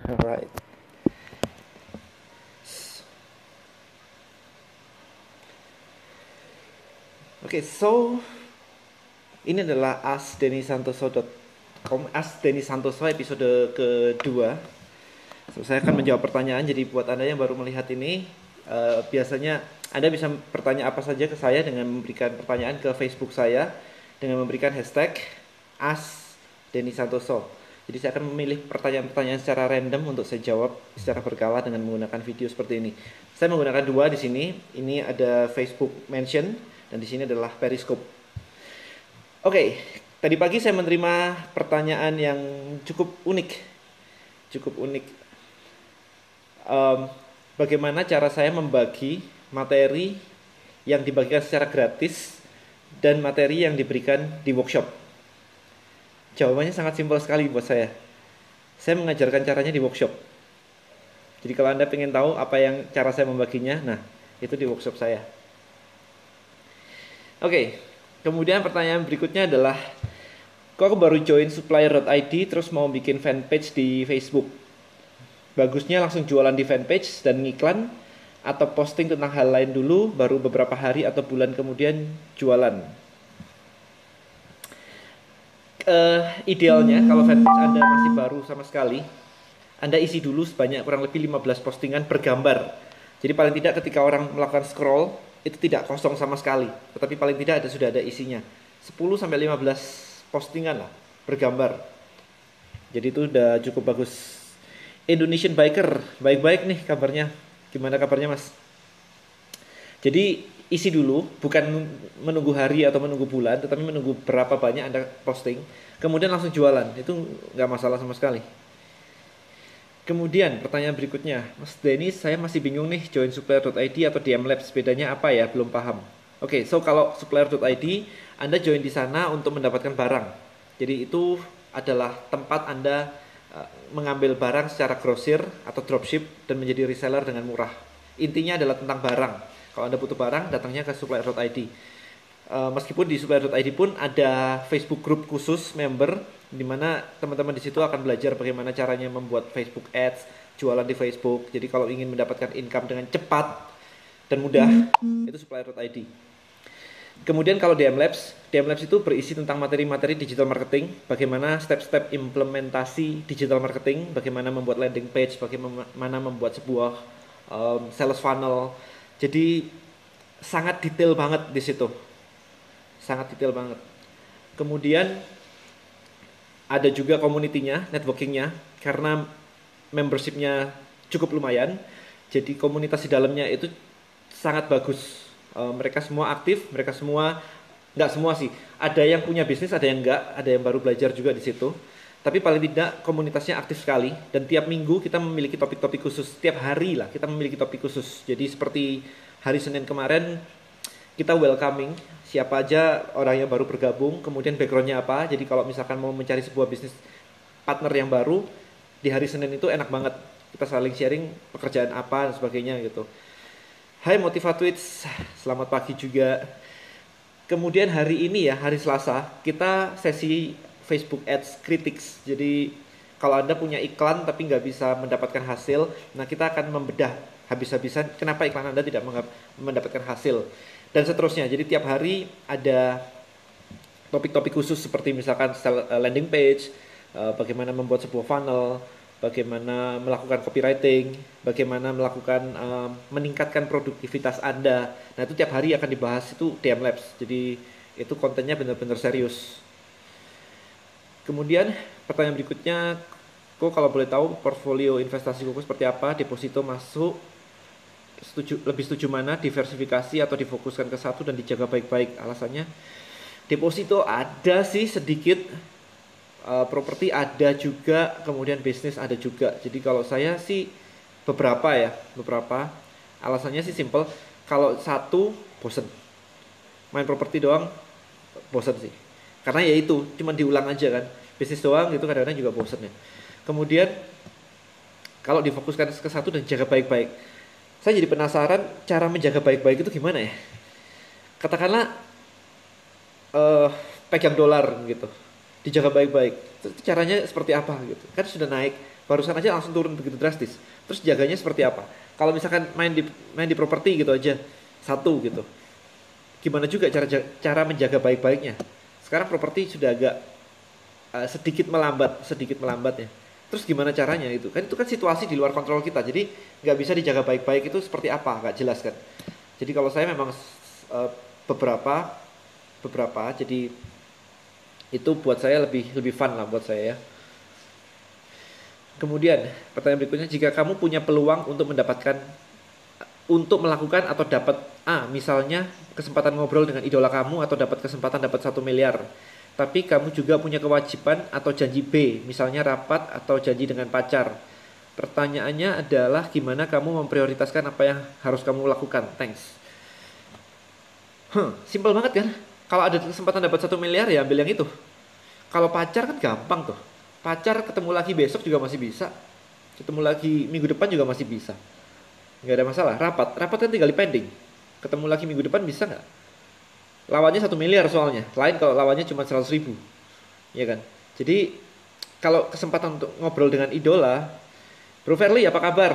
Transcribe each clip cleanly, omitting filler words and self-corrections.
Alright. Oke, so ini adalah asdenisantoso.com, asdenisantoso episode kedua. So, saya akan menjawab pertanyaan. Jadi buat Anda yang baru melihat ini, biasanya Anda bisa bertanya apa saja ke saya dengan memberikan pertanyaan ke Facebook saya dengan memberikan hashtag asdenisantoso. Jadi saya akan memilih pertanyaan-pertanyaan secara random untuk saya jawab secara berkala dengan menggunakan video seperti ini. Saya menggunakan dua di sini. Ini ada Facebook Mention dan di sini adalah Periscope. Oke, tadi pagi saya menerima pertanyaan yang cukup unik. Cukup unik. Bagaimana cara saya membagi materi yang dibagikan secara gratis dan materi yang diberikan di workshop? Jawabannya sangat simpel sekali buat saya. Saya mengajarkan caranya di workshop. Jadi kalau Anda ingin tahu apa yang cara saya membaginya, nah itu di workshop saya. Oke, kemudian pertanyaan berikutnya adalah, kok aku baru join supplier.id terus mau bikin fanpage di Facebook? Bagusnya langsung jualan di fanpage dan ngiklan, atau posting tentang hal lain dulu, baru beberapa hari atau bulan kemudian jualan? Idealnya kalau fanpage Anda masih baru sama sekali, Anda isi dulu sebanyak kurang lebih 15 postingan bergambar. Jadi paling tidak ketika orang melakukan scroll, itu tidak kosong sama sekali, tetapi paling tidak sudah ada isinya. 10-15 postingan lah bergambar. Jadi itu udah cukup bagus. Indonesian Biker, baik-baik nih kabarnya. Gimana kabarnya, Mas? Jadi isi dulu, bukan menunggu hari atau menunggu bulan, tetapi menunggu berapa banyak Anda posting, kemudian langsung jualan. Itu nggak masalah sama sekali. Kemudian pertanyaan berikutnya, Mas Denny, saya masih bingung nih join supplier.id atau DM Labs, bedanya apa ya? Belum paham. Oke, so kalau supplier.id, Anda join di sana untuk mendapatkan barang. Jadi itu adalah tempat Anda mengambil barang secara grosir atau dropship dan menjadi reseller dengan murah. Intinya adalah tentang barang. Kalau Anda butuh barang, datangnya ke supplier.id. Meskipun di supplier.id pun ada Facebook group khusus member, di mana teman-teman di situ akan belajar bagaimana caranya membuat Facebook Ads, jualan di Facebook. Jadi kalau ingin mendapatkan income dengan cepat dan mudah, itu supplier.id. Kemudian kalau DM Labs itu berisi tentang materi-materi digital marketing, bagaimana step-step implementasi digital marketing, bagaimana membuat landing page, bagaimana membuat sebuah sales funnel. Jadi sangat detail banget di situ. Sangat detail banget. Kemudian ada juga community-nya, networking-nya, karena membership-nya cukup lumayan. Jadi komunitas di dalamnya itu sangat bagus. Mereka semua aktif, mereka semua, nggak semua sih, ada yang punya bisnis, ada yang nggak, ada yang baru belajar juga di situ. Tapi paling tidak komunitasnya aktif sekali, dan tiap minggu kita memiliki topik-topik khusus, tiap hari lah kita memiliki topik khusus. Jadi seperti hari Senin kemarin kita welcoming siapa aja orang yang baru bergabung, kemudian backgroundnya apa. Jadi kalau misalkan mau mencari sebuah bisnis partner yang baru, di hari Senin itu enak banget, kita saling sharing pekerjaan apa dan sebagainya gitu. Hai Motivatwits, selamat pagi juga. Kemudian hari ini ya, hari Selasa, kita sesi Facebook Ads Critics. Jadi kalau Anda punya iklan tapi nggak bisa mendapatkan hasil, nah kita akan membedah habis-habisan kenapa iklan Anda tidak mendapatkan hasil. Dan seterusnya, jadi tiap hari ada topik-topik khusus seperti misalkan landing page, bagaimana membuat sebuah funnel, bagaimana melakukan copywriting, bagaimana melakukan meningkatkan produktivitas Anda. Nah itu tiap hari akan dibahas, itu DM Labs. Jadi itu kontennya benar-benar serius. Kemudian pertanyaan berikutnya, kok kalau boleh tahu portfolio investasi kok seperti apa, deposito masuk, lebih setuju mana, diversifikasi atau difokuskan ke satu dan dijaga baik-baik? Alasannya, deposito ada sih sedikit, properti ada juga, kemudian bisnis ada juga. Jadi kalau saya sih beberapa. Alasannya sih simple. Kalau satu bosen, main properti doang bosen sih. Karena ya itu cuma diulang aja kan. Bisnis doang gitu kadang-kadang juga bosen ya. Kemudian kalau difokuskan ke satu dan jaga baik-baik, saya jadi penasaran cara menjaga baik-baik itu gimana ya. Katakanlah eh, pegang dolar gitu, dijaga baik-baik, caranya seperti apa gitu, kan sudah naik barusan aja langsung turun begitu drastis. Terus jaganya seperti apa? Kalau misalkan main di properti gitu aja satu gitu, gimana juga cara menjaga baik-baiknya? Sekarang properti sudah agak sedikit melambat ya. Terus gimana caranya itu? Kan itu kan situasi di luar kontrol kita, jadi nggak bisa dijaga baik-baik itu seperti apa? Nggak jelas kan? Jadi kalau saya memang uh, beberapa beberapa, jadi itu buat saya lebih lebih fun lah buat saya ya. Kemudian pertanyaan berikutnya, jika kamu punya peluang untuk melakukan atau dapat misalnya kesempatan ngobrol dengan idola kamu atau dapat kesempatan dapat 1 miliar, tapi kamu juga punya kewajiban atau janji B, misalnya rapat atau janji dengan pacar. Pertanyaannya adalah gimana kamu memprioritaskan apa yang harus kamu lakukan? Thanks. Simpel banget kan? Kalau ada kesempatan dapat 1 miliar ya ambil yang itu. Kalau pacar kan gampang tuh. Pacar ketemu lagi besok juga masih bisa. Ketemu lagi minggu depan juga masih bisa. Nggak ada masalah. Rapat kan tinggal pending. Ketemu lagi minggu depan bisa nggak? Lawannya 1 miliar soalnya. Lain kalau lawannya cuma 100 ribu. Ya kan? Jadi kalau kesempatan untuk ngobrol dengan idola, Bro Verly apa kabar?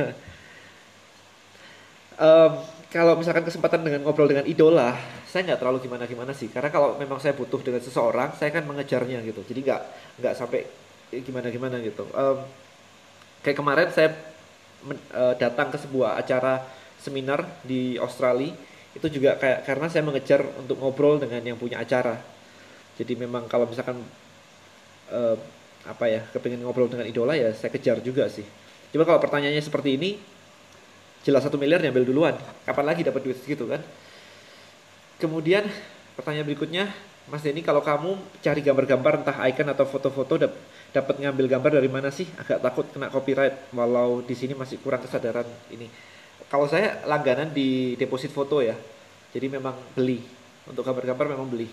Em, Kalau misalkan kesempatan dengan ngobrol dengan idola, saya nggak terlalu gimana-gimana sih. Karena kalau memang saya butuh dengan seseorang, saya kan mengejarnya gitu. Jadi nggak sampai gimana-gimana gitu. Kayak kemarin saya datang ke sebuah acara seminar di Australia, itu juga kayak karena saya mengejar untuk ngobrol dengan yang punya acara. Jadi memang kalau misalkan eh, apa ya, kepengen ngobrol dengan idola ya saya kejar juga sih. Coba kalau pertanyaannya seperti ini, jelas 1 miliar diambil duluan. Kapan lagi dapat duit segitu kan? Kemudian pertanyaan berikutnya, Mas Denny, kalau kamu cari gambar-gambar entah icon atau foto-foto dapat ngambil gambar dari mana sih? Agak takut kena copyright walau di sini masih kurang kesadaran ini. Kalau saya langganan di deposit foto ya. Jadi memang beli. Untuk gambar-gambar memang beli.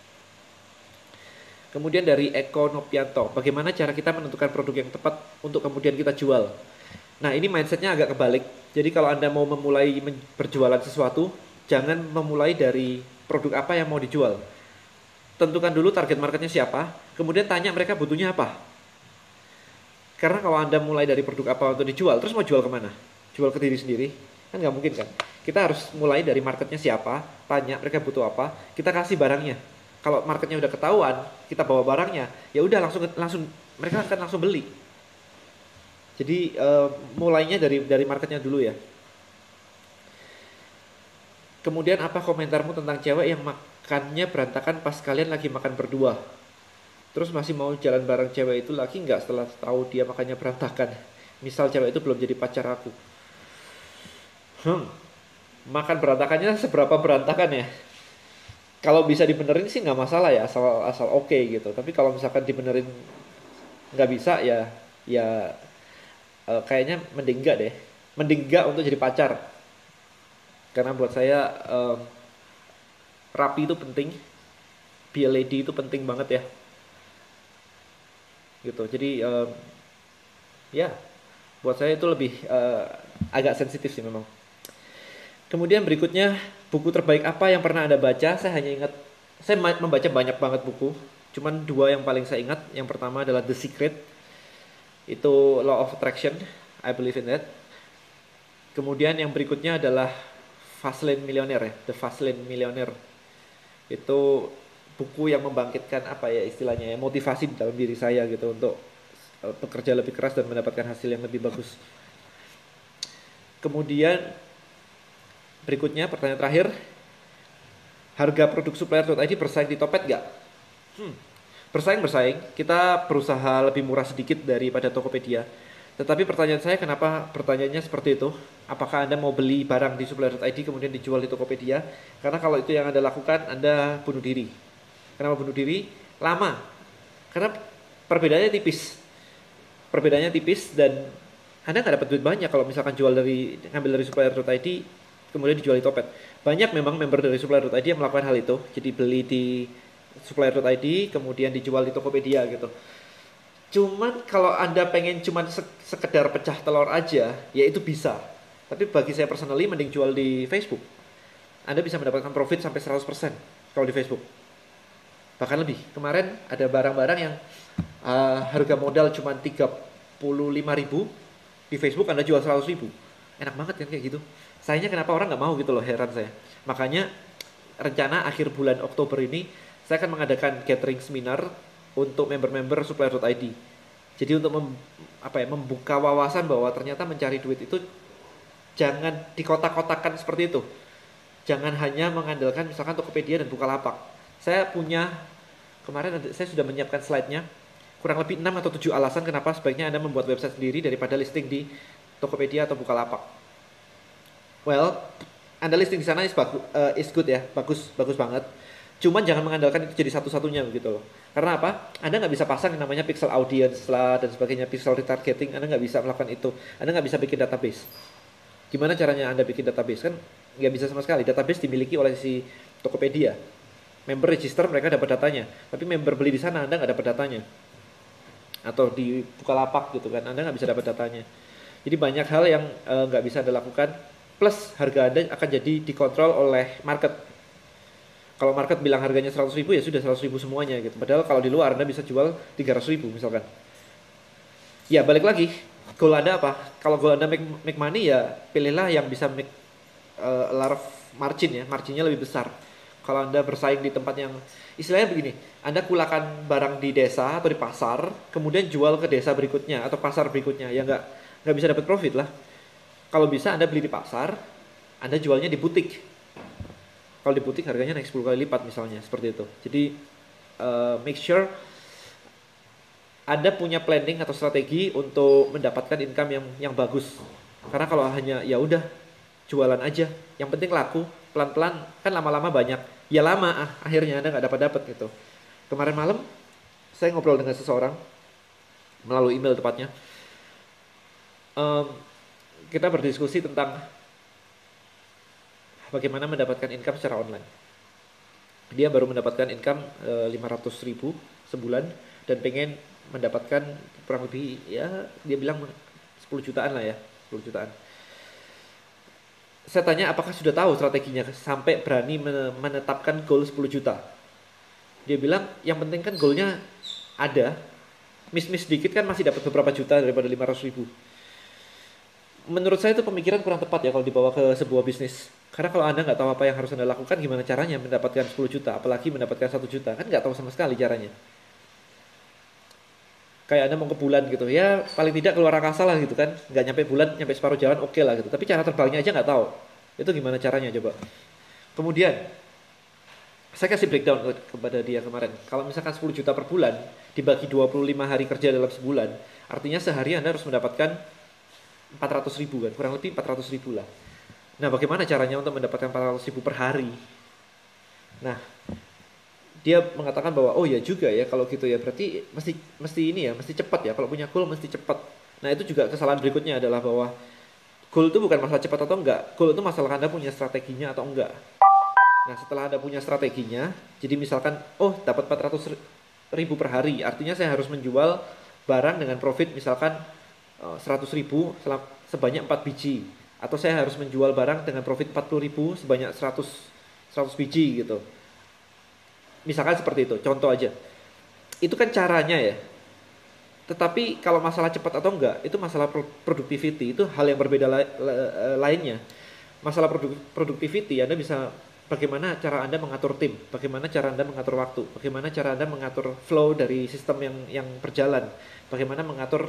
Kemudian dari Eko Nopianto, bagaimana cara kita menentukan produk yang tepat untuk kemudian kita jual? Nah, ini mindsetnya agak kebalik. Jadi kalau Anda mau memulai berjualan sesuatu, jangan memulai dari produk apa yang mau dijual. Tentukan dulu target marketnya siapa, kemudian tanya mereka butuhnya apa. Karena kalau Anda mulai dari produk apa untuk dijual, terus mau jual kemana? Jual ke diri sendiri? Kan nggak mungkin kan? Kita harus mulai dari marketnya siapa, tanya mereka butuh apa, kita kasih barangnya. Kalau marketnya udah ketahuan, kita bawa barangnya, ya udah langsung mereka akan langsung beli. Jadi mulainya dari marketnya dulu ya. Kemudian apa komentarmu tentang cewek yang makannya berantakan pas kalian lagi makan berdua? Terus masih mau jalan bareng cewek itu lagi nggak setelah tahu dia makannya berantakan? Misal cewek itu belum jadi pacar aku. Makan berantakannya seberapa berantakan ya? Kalau bisa dibenerin sih nggak masalah ya, asal asal oke gitu. Tapi kalau misalkan dibenerin nggak bisa ya, ya kayaknya mending enggak deh. Mending enggak untuk jadi pacar. Karena buat saya rapi itu penting, be a lady itu penting banget ya. Gitu. Jadi ya buat saya itu lebih agak sensitif sih memang. Kemudian berikutnya, buku terbaik apa yang pernah Anda baca? Saya hanya ingat, saya membaca banyak banget buku. Cuman dua yang paling saya ingat. Yang pertama adalah The Secret. Itu Law of Attraction. I believe in that. Kemudian yang berikutnya adalah Fastlane Millionaire ya. The Fastlane Millionaire. Itu buku yang membangkitkan apa ya istilahnya ya, motivasi dalam diri saya gitu untuk bekerja lebih keras dan mendapatkan hasil yang lebih bagus. Kemudian berikutnya pertanyaan terakhir, harga produk supplier.id bersaing di Topet nggak? Bersaing. Kita berusaha lebih murah sedikit daripada Tokopedia. Tetapi pertanyaan saya, kenapa pertanyaannya seperti itu? Apakah Anda mau beli barang di supplier.id kemudian dijual di Tokopedia? Karena kalau itu yang Anda lakukan, Anda bunuh diri. Kenapa bunuh diri? Lama. Karena perbedaannya tipis. Dan Anda nggak dapat duit banyak kalau misalkan ngambil dari supplier.id kemudian dijual di Topet. Banyak memang member dari supplier.id yang melakukan hal itu. Jadi beli di supplier.id kemudian dijual di Tokopedia gitu. Cuman kalau Anda pengen cuman sekedar pecah telur aja, ya itu bisa. Tapi bagi saya personally mending jual di Facebook. Anda bisa mendapatkan profit sampai 100% kalau di Facebook. Bahkan lebih. Kemarin ada barang-barang yang harga modal cuma 30 25.000, di Facebook Anda jual 100.000. Enak banget kan kayak gitu. Sayangnya kenapa orang nggak mau gitu loh, heran saya. Makanya rencana akhir bulan Oktober ini saya akan mengadakan gathering seminar untuk member-member supplier.id. Jadi untuk membuka wawasan bahwa ternyata mencari duit itu jangan dikotak-kotakan seperti itu. Jangan hanya mengandalkan misalkan Tokopedia dan Bukalapak. Saya punya, kemarin saya sudah menyiapkan slide-nya, kurang lebih 6 atau 7 alasan kenapa sebaiknya Anda membuat website sendiri daripada listing di Tokopedia atau Bukalapak. Well, Anda listing di sana is good ya, bagus banget. Cuman jangan mengandalkan itu jadi satu-satunya gitu loh. Karena apa? Anda nggak bisa pasang yang namanya pixel audience lah dan sebagainya, pixel retargeting. Anda nggak bisa melakukan itu. Anda nggak bisa bikin database. Gimana caranya Anda bikin database? Kan nggak bisa sama sekali. Database dimiliki oleh si Tokopedia. Member register, mereka dapat datanya. Tapi member beli di sana, Anda nggak dapat datanya. Atau di Bukalapak gitu kan, Anda nggak bisa dapat datanya. Jadi banyak hal yang nggak bisa Anda lakukan. Plus harga Anda akan jadi dikontrol oleh market. Kalau market bilang harganya 100.000 ya sudah 100.000 semuanya gitu. Padahal kalau di luar Anda bisa jual 300.000 misalkan. Ya balik lagi, goal Anda apa? Kalau goal Anda make money ya pilihlah yang bisa make a lot of margin ya. Marginnya lebih besar. Kalau Anda bersaing di tempat yang istilahnya begini, Anda kulakan barang di desa atau di pasar, kemudian jual ke desa berikutnya atau pasar berikutnya, ya nggak bisa dapat profit lah. Kalau bisa Anda beli di pasar, Anda jualnya di butik. Kalau di butik harganya naik 10 kali lipat misalnya, seperti itu. Jadi make sure Anda punya planning atau strategi untuk mendapatkan income yang bagus. Karena kalau hanya ya udah jualan aja, yang penting laku, pelan-pelan kan lama-lama banyak. Ya lama akhirnya Anda nggak dapat gitu. Kemarin malam saya ngobrol dengan seseorang melalui email tepatnya. Kita berdiskusi tentang bagaimana mendapatkan income secara online. Dia baru mendapatkan income 500.000 sebulan dan pengen mendapatkan kurang lebih ya dia bilang 10 jutaan lah ya, 10 jutaan. Saya tanya apakah sudah tahu strateginya sampai berani menetapkan goal 10 juta. Dia bilang yang penting kan goalnya ada, miss dikit kan masih dapat beberapa juta daripada 500.000. Menurut saya itu pemikiran kurang tepat ya kalau dibawa ke sebuah bisnis. Karena kalau Anda nggak tahu apa yang harus Anda lakukan, gimana caranya mendapatkan 10 juta, apalagi mendapatkan 1 juta, kan nggak tahu sama sekali caranya. Kayak Anda mau ke bulan gitu, ya paling tidak keluar angkasa lah gitu kan, nggak nyampe bulan, nyampe separuh jalan oke lah gitu. Tapi cara terbangnya aja nggak tahu. Itu gimana caranya coba. Kemudian, saya kasih breakdown kepada dia kemarin. Kalau misalkan 10 juta per bulan, dibagi 25 hari kerja dalam sebulan, artinya sehari Anda harus mendapatkan 400.000 kan, kurang lebih 400.000 lah. Nah, bagaimana caranya untuk mendapatkan 400.000 per hari? Nah, dia mengatakan bahwa oh ya juga ya kalau gitu ya berarti mesti ini ya, mesti cepat ya. Kalau punya goal mesti cepat. Nah, itu juga kesalahan berikutnya adalah bahwa goal itu bukan masalah cepat atau enggak. Goal itu masalah Anda punya strateginya atau enggak. Nah, setelah Anda punya strateginya, jadi misalkan oh dapat 400.000 per hari, artinya saya harus menjual barang dengan profit misalkan 100.000 sebanyak 4 biji, atau saya harus menjual barang dengan profit 40.000 sebanyak 100 biji gitu. Misalkan seperti itu, contoh aja. Itu kan caranya ya. Tetapi kalau masalah cepat atau enggak, itu masalah productivity, itu hal yang berbeda lainnya. Masalah productivity, Anda bisa bagaimana cara Anda mengatur tim, bagaimana cara Anda mengatur waktu, bagaimana cara Anda mengatur flow dari sistem yang berjalan, bagaimana mengatur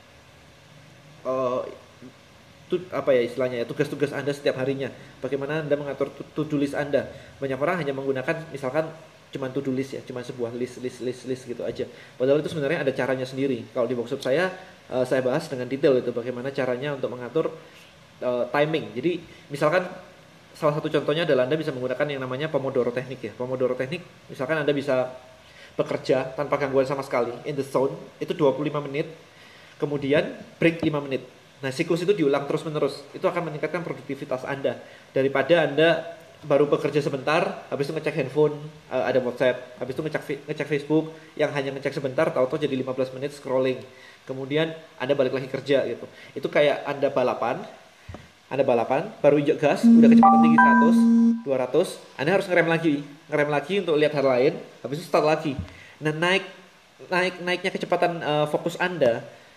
apa ya istilahnya ya, tugas-tugas Anda setiap harinya. Bagaimana Anda mengatur to-do list Anda. Banyak orang hanya menggunakan misalkan cuma to-do list ya, cuma sebuah list gitu aja. Padahal itu sebenarnya ada caranya sendiri. Kalau di workshop saya bahas dengan detail itu bagaimana caranya untuk mengatur timing. Jadi misalkan salah satu contohnya adalah Anda bisa menggunakan yang namanya Pomodoro Technique ya. Pomodoro Technique, misalkan Anda bisa bekerja tanpa gangguan sama sekali in the zone itu 25 menit. Kemudian break 5 menit. Nah, siklus itu diulang terus-menerus. Itu akan meningkatkan produktivitas Anda. Daripada Anda baru bekerja sebentar, habis itu ngecek handphone, ada WhatsApp, habis itu ngecek Facebook, yang hanya ngecek sebentar, tahu-tahu jadi 15 menit scrolling. Kemudian Anda balik lagi kerja gitu. Itu kayak Anda balapan, baru injek gas, udah kecepatan tinggi 100, 200, Anda harus ngerem lagi untuk lihat hal lain, habis itu start lagi. Nah, naiknya kecepatan fokus Anda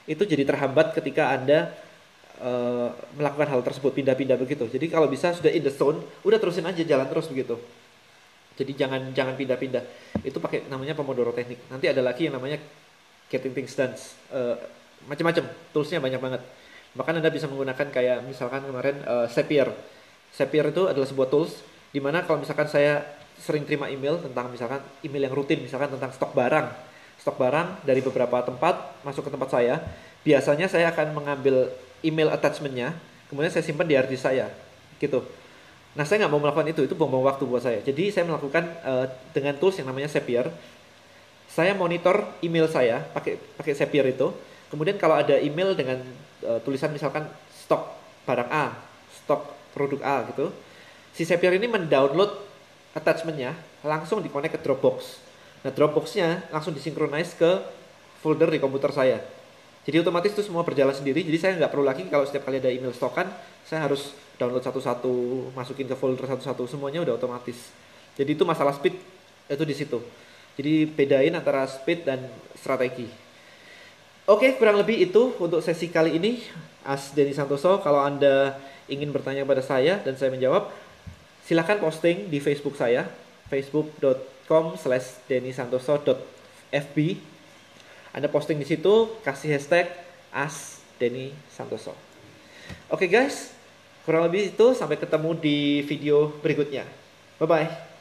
itu jadi terhambat ketika Anda melakukan hal tersebut, pindah-pindah begitu. Jadi kalau bisa sudah in the zone, udah terusin aja, jalan terus begitu. Jadi jangan jangan pindah-pindah. Itu pakai namanya Pomodoro teknik. Nanti ada lagi yang namanya Getting Things Done. Macam-macam, toolsnya banyak banget. Bahkan Anda bisa menggunakan kayak misalkan kemarin Zapier. Zapier itu adalah sebuah tools di mana kalau misalkan saya sering terima email tentang misalkan email yang rutin, misalkan tentang stok barang. Stok barang dari beberapa tempat masuk ke tempat saya. Biasanya saya akan mengambil email attachment-nya, kemudian saya simpan di hard disk saya. Gitu. Nah, saya nggak mau melakukan itu buang-buang waktu buat saya. Jadi saya melakukan dengan tools yang namanya Zapier. Saya monitor email saya pakai pakai Zapier itu. Kemudian kalau ada email dengan tulisan misalkan stok barang A, stok produk A gitu, si Zapier ini mendownload attachment-nya, langsung di-connect ke Dropbox. Nah, Dropbox-nya langsung disinkronize ke folder di komputer saya. Jadi otomatis itu semua berjalan sendiri. Jadi saya nggak perlu lagi kalau setiap kali ada email stokan, saya harus download satu-satu, masukin ke folder satu-satu, semuanya udah otomatis. Jadi itu masalah speed itu di situ. Jadi bedain antara speed dan strategi. Oke, kurang lebih itu untuk sesi kali ini. As Denny Santoso, kalau Anda ingin bertanya kepada saya dan saya menjawab, silahkan posting di Facebook saya, facebook.com/dennysantoso.fb. Anda posting di situ, kasih hashtag #AsDennySantoso. Oke guys, kurang lebih itu. Sampai ketemu di video berikutnya. Bye-bye.